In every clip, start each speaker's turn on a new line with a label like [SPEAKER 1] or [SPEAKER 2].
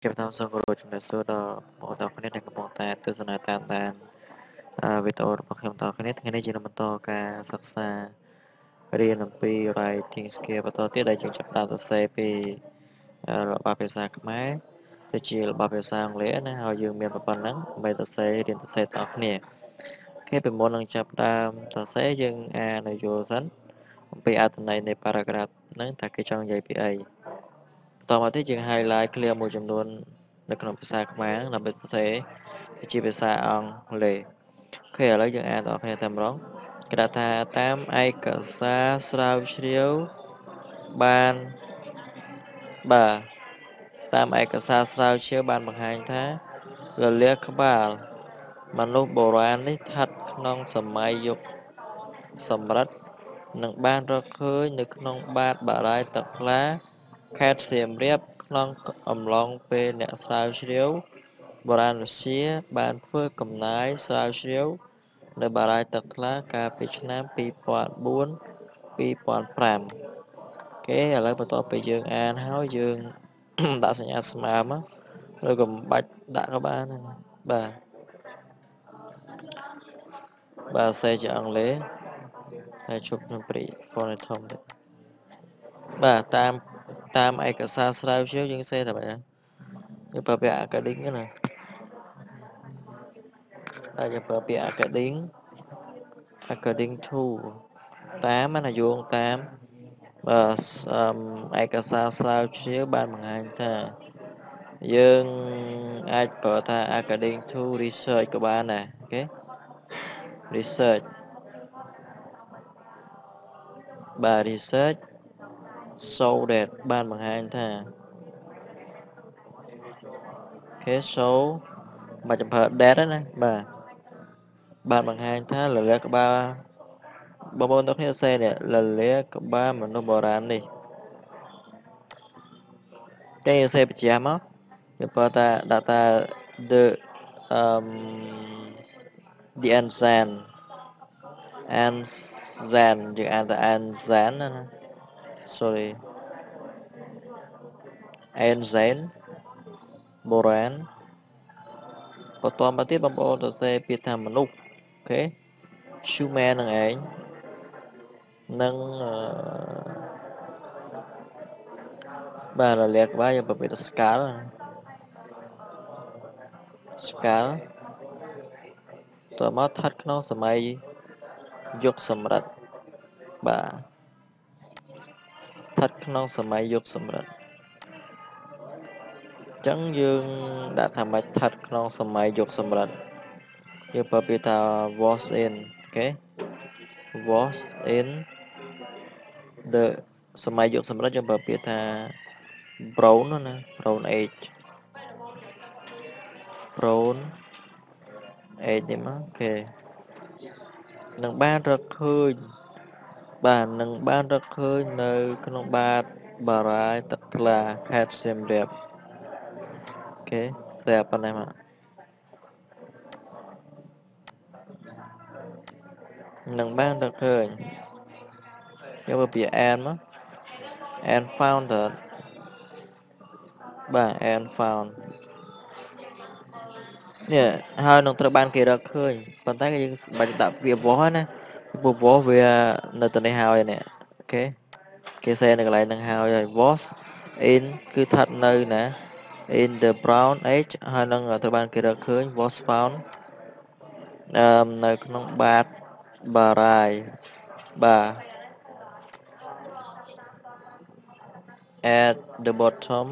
[SPEAKER 1] Chào tao sau rồi chúng ta số đó bộ tàu khné đang có ta từ sana tan tan videoរបស់ខ្ញុំតគ្នាថ្ងៃនេះជាបន្តការសិក្សារៀនអំពី writing skill បន្តទៀតដែលយើងចាប់ផ្ដើមសរសេរពីរបស់ភាសាខ្មែរទៅជារបស់ភាសាអង់គ្លេសណាហើយយើងមានប៉ុណ្ណឹងដើម្បីសរសេររៀនសរសេរតគ្នាគេពីមុននឹងចាប់ផ្ដើមសរសេរយើងអានឲ្យយល់សិនអំពីអត្ថន័យនៃ paragraph ហ្នឹងតើគេចង់និយាយពីអីបន្តមកទៀតយើង highlight clear មួយចំនួននៅក្នុងភាសាខ្មែរដើម្បីសរសេរជាភាសាអង់គ្លេសអូខេឥឡូវយើងអានតគ្នាតែម្ដងគេដាក់ថាតាមឯកសារស្រាវជ្រាវបានតាមឯកសារស្រាវជ្រាវបានបង្ហាញថាលលាដ៍ក្បាលមនុស្សបុរាណនេះស្ថិតក្នុងសម័យយុគសម្រិទ្ធនិងបានរកឃើញនៅក្នុងបាតបារាយណ៍ទឹកថ្លាខេត្តសៀមរាបក្នុងអំឡុងពេលអ្នកស្រាវជ្រាវបុរាណវិទ្យាបានធ្វើកំណាយស្រាវជ្រាវនៅបារាយណ៍ទឹកថ្លាកាលពីឆ្នាំ2004-2005គេឥឡូវបន្ទាប់ពីយើងអានហើយយើង ដាក់សញ្ញាស្មើមកឬក៏មិនបាច់ដាក់ក៏បានដែរបាទសេជាអង់គ្លេសតែជប់ក្នុងព្រី font ធំទៀតបាទតាមឯកសារស្រាវជ្រាវយើងសេតែបែបយើងប្រើពាក្យ academic ណាហើយយើងប្រើពាក្យ according to តាមណាយោងតាមឯកសារស្រាវជ្រាវបានបង្ហាញថាយើងអាចប្រើថា according to research ក៏បានដែរអូខេ research បាទ research so that បានបង្ហាញថាអូខេ so មកចំប្រើ that ណាបាទបានបង្ហាញថាលលាដ៍ក្បាលបងប្អូនទាំងគ្នាសេនេះលលាដ៍ក្បាលមនុស្សបុរាណនេះគេសេបញ្ជាក់មកគេប្រើថាដាក់ថា the the ancient យើងអានថា ancient ណា sorry ancient បុរាណបន្តមកទៀតបងប្អូនទៅសេពាក្យថាមនុស្សអូខេ human នឹងឯងនឹងបាទលលាដ៍ក្បាលយើងប្រភេទស្កាល់តើមកស្ថិតក្នុងសម័យយុគសម្រិទ្ធបាទស្ថិតក្នុងសម័យយុគសម្រិទ្ធអញ្ចឹងយើងដាក់ថាមិនស្ថិតក្នុងសម័យយុគសម្រិទ្ធយើងប្រើពាក្យថា was in អូខេ was in the សម័យយុគសម្រិទ្ធយើងប្រើពាក្យថា brown ណា brown age នេះមកអូខេនឹងបានរកឃើញនៅក្នុងបាតបារាយណ៍ទឹកថ្លាខេត្តសៀមរាបអូខេស្រាប់ប៉ុណ្ណេះមកនឹងបានរកឃើញយកពាក្យ and found that បាទ and found នេះហើយនឹងត្រូវបានគេរកឃើញប៉ុន្តែយើងបាច់ដាក់ពាក្យ was ណាព្រោះ was វានៅទៅនេះហើយនេះអូខេគេសេនៅកន្លែងហ្នឹងហើយ was in គឺស្ថិតនៅណា in the brown age ហើយនឹងត្រូវបានគេរកឃើញ was found នៅក្នុងបាតបារាយណ៍បាទ at the bottom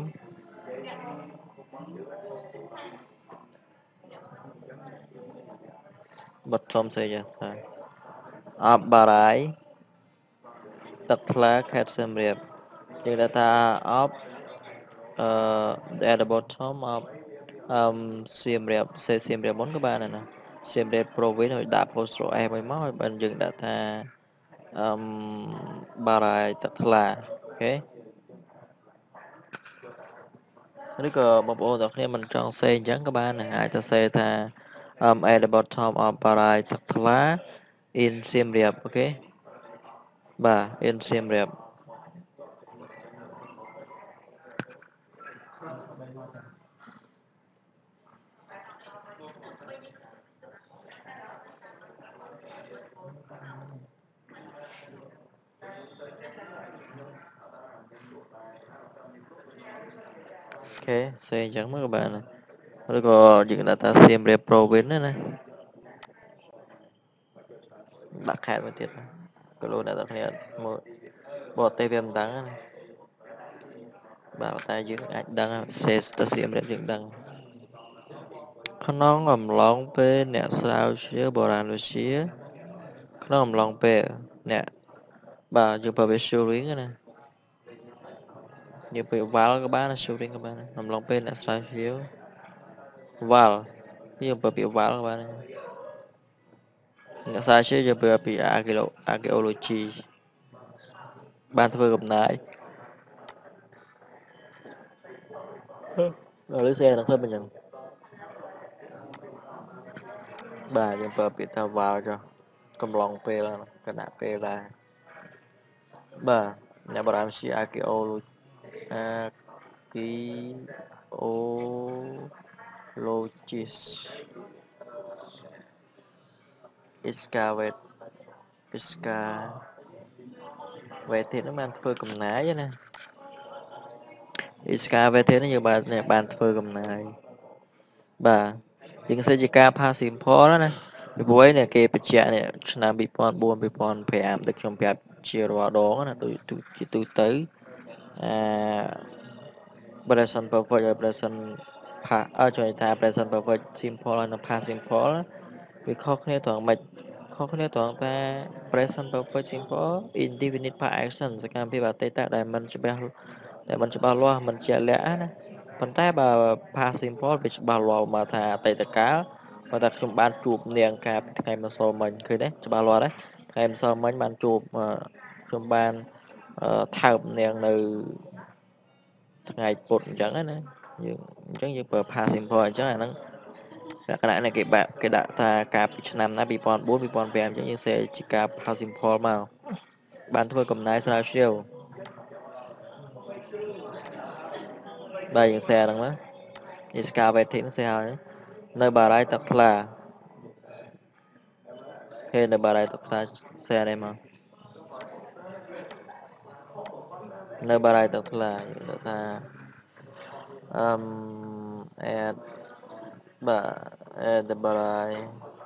[SPEAKER 1] say yes អបបារាយណ៍ទឹកថ្លាខេត្តសៀមរាបយើងដាក់ថាអបat the bottom of សៀមរាបសៀមរាបមុនក៏បានដែរណាសៀមរាប province ឲ្យដាក់ apostrophe s ឲ្យមកហើយបានយើងដាក់ថាបារាយណ៍ទឹកថ្លាអូខេឬក៏បងប្អូនទាំងគ្នាមិនចង់សេអញ្ចឹងក៏បានដែរអាចទៅសេថាat the bottom of បារាយណ៍ទឹកថ្លា in សៀមរាបអូខេបាទ in សៀមរាប Ok, xe trắng mấy các bạn này. Rồi có những data Siemreap Province nữa nè. Đặt hạt vào tiết. Cái lô đã đặt này một bộ TVM đắng này. Bảo tay dưỡng ảnh đắng xe ta Siemreap dưỡng đắng. ក្នុងអំឡុងពេលអ្នកស្រាវជ្រាវបុរាណវិទ្យាក្នុងអំឡុងពេលអ្នកបាទយើងប្រើវា shooting ណាយើងពេល val ក៏បាន shooting ក៏បានអំឡុងពេលអ្នកស្រាវជ្រាវ val យើងប្រើពាក្យ val ក៏បានអ្នកស្រាវជ្រាវយើងប្រើពាក្យ archaeology បានធ្វើកំណាយឥឡូវ xe នឹងធ្វើមិនចឹងបាទយើងប្រើពាក្យថា val ចុះកំឡុងពេលគណៈពេលដែរបាទអ្នកបុរាណវិទ្យា archaeologist excavated ហ្នឹងបានធ្វើកំណាយណា excavated ហ្នឹងយើងបានធ្វើកំណាយបាទជាងសេចក្ដីការ pass simple ណាពីព្រោះឯនេះគេបញ្ជាក់នេះឆ្នាំ 2004 2005 ដែលខ្ញុំប្រាប់ជារាល់ដងណាជាទូទៅpresent perfect ហើយ present past ជួយថា present perfect simple ហើយនិង past simple វាខុសគ្នាត្រង់ម៉េចខុសគ្នាត្រង់ថា present perfect simple indefinite past action សកម្មភាពអតីតដែលមិនច្បាស់លាស់មិនជាក់លាក់ណាប៉ុន្តែបើ past simple វាច្បាស់លាស់មកថាអតីតកាលបើថាខ្ញុំបានជួបនាងកាលពីថ្ងៃម្សិលមិញឃើញទេច្បាស់លាស់ទេថ្ងៃម្សិលមិញបានជួបខ្ញុំបានថើបនាងនៅថ្ងៃពុធអញ្ចឹងណាយើងប្រើ past simple អញ្ចឹងអាហ្នឹងលក្ខណៈនេះគេដាក់ថាកាលពីឆ្នាំណា2004 2005អញ្ចឹងយើងសេជាការ past simple មកបានធ្វើកំណែស្រាវជ្រាវបាទយើង share ហ្នឹងមក excavated ហ្នឹង share ហើយនៅបារាយណ៍ទឹកថ្លាគេនៅបារាយណ៍ទឹកថ្លា share នេះមកនៅបារាយណ៍ទឹកថ្លាយើងដាក់ថាadd បាទ add បារាយណ៍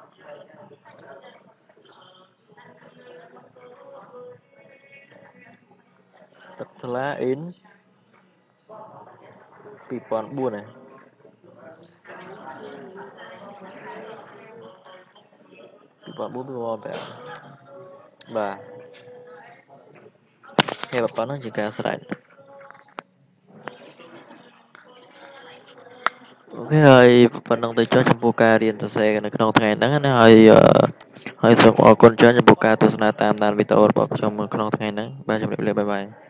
[SPEAKER 1] ទឹកថ្លា in 2004 ណា2004 2005បាទគេប៉ុណ្ណឹងជាការស្រេចអូខេហើយប៉ុណ្ណឹងទៅចុះចំពោះការរៀនសរសេរនៅក្នុងថ្ងៃហ្នឹងណាហើយសូមអរគុណច្រើនចំពោះការទស្សនាតាមដានវីដេអូរបស់ខ្ញុំនៅក្នុងថ្ងៃហ្នឹងបាទជម្រាបលាបាយបាយ